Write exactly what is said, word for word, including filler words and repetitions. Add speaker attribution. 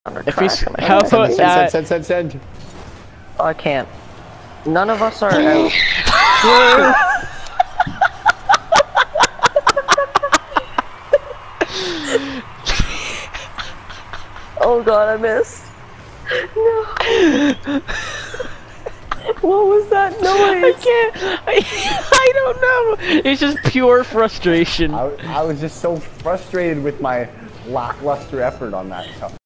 Speaker 1: If we how about that?
Speaker 2: Send, send, send, send.
Speaker 3: Oh, I can't. None of us are out. Oh god, I missed. No. What was that noise?
Speaker 1: I can't. I, I don't know. It's just pure frustration.
Speaker 2: I, I was just so frustrated with my lackluster effort on that stuff.